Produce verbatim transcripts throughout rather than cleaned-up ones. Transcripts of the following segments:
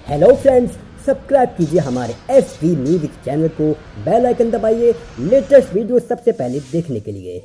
Hello friends, subscribe कीजिए हमारे S V music channel को, बेल आइकन दबाइए लेटेस्ट वीडियो सबसे पहले देखने के लिए।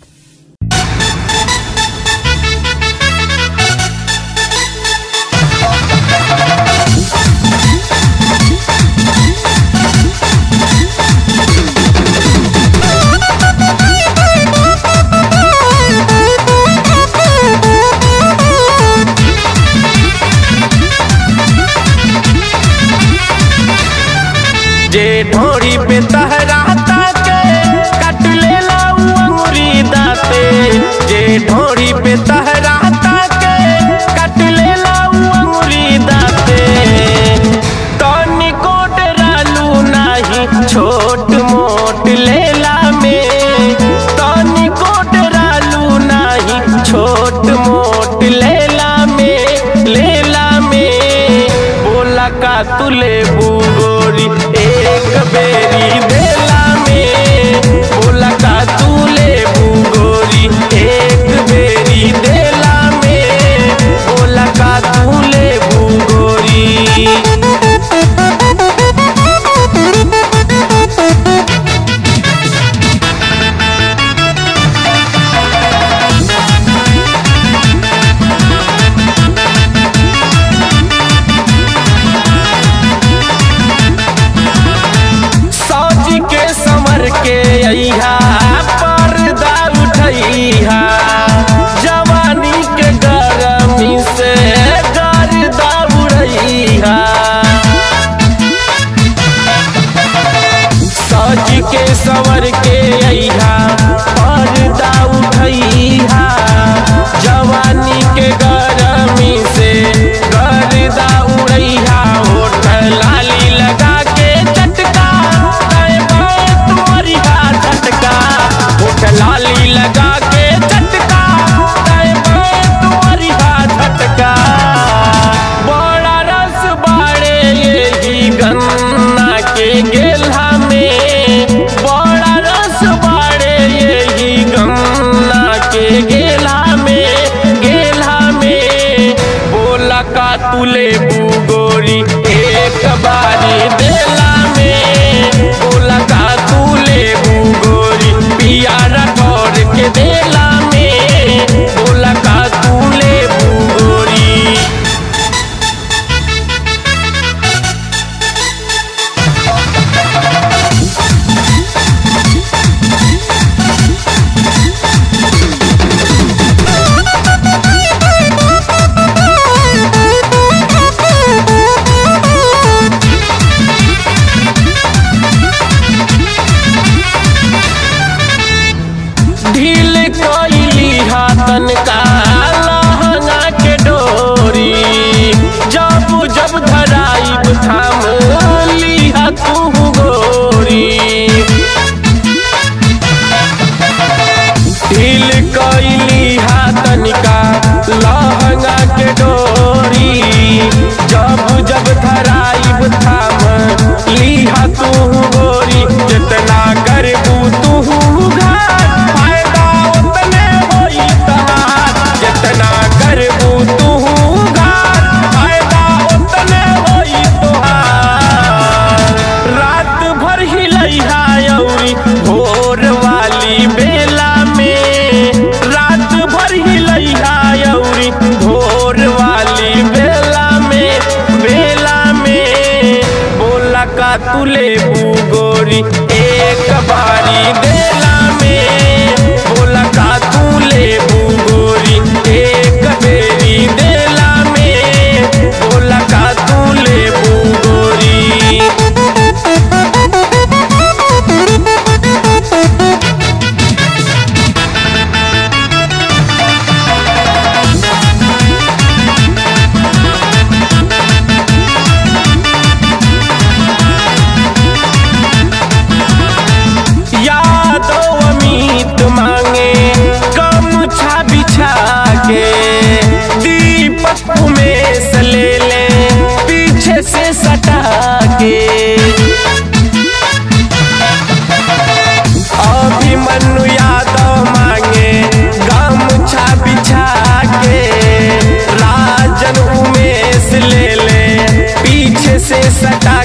जे ढोरी पे तहराता के कट ले लाऊ अंगुरी दाते, जे ढोरी पे तहराता के कट ले लाऊ अंगुरी दाते। तनी कोट रालू नाही छोट मोट लेला में, तनी कोट रालू नाही छोट मोट लेला में, लेला में बोला का तुले बुगोरी एक बेरी देला में, बोला का तूले बुगोरी एक बेरी देला में, बोला का तूले बुगोरी। के अइहा पर्दा उठैहा, जवानी के गरमी से गर्दा उड़ैहा। सज के संवर के अइहा पर्दा उठैहा, जवानी के गरमी से गर्दा उड़ैहा। होठ लाली लगा के चटका लाली लगा के झटका तुअरिहा झटका। बड़ा रस बाड़े यही गन्ना के गेल्हा में, बड़ा रस बाड़े यही गन्ना के गेल्हा में, गेल्हा में बोला का तुले बुगोरी एक बारी देला में, बोला का तुले बुगोरी पियारा के देला में, बोला का तूले बुगोरी। ढील कोइली हाथन का लहंगा के डोरी, जब जब धराइब थाम लिहा तू गोरी। ढील कोइली हाथन का लहंगा के डोरी, जब जब धराइब थाम लिहा तू गोरी। जितना करबू तू जितना करबू तू घाट फायदा उतने होई तोहार। रात भर हिलैहा अउरी भोर वाली बेला में, रात भर हिलैहा अउरी भोर वाली बेला में, बेला में बोला का तुले बुगोरी एक बारी देला में, बोला का तुले बुगोरी एक बेरी देला में, बोला का तूले बुगोरी। यादव अमित मांगे गमछा से सटा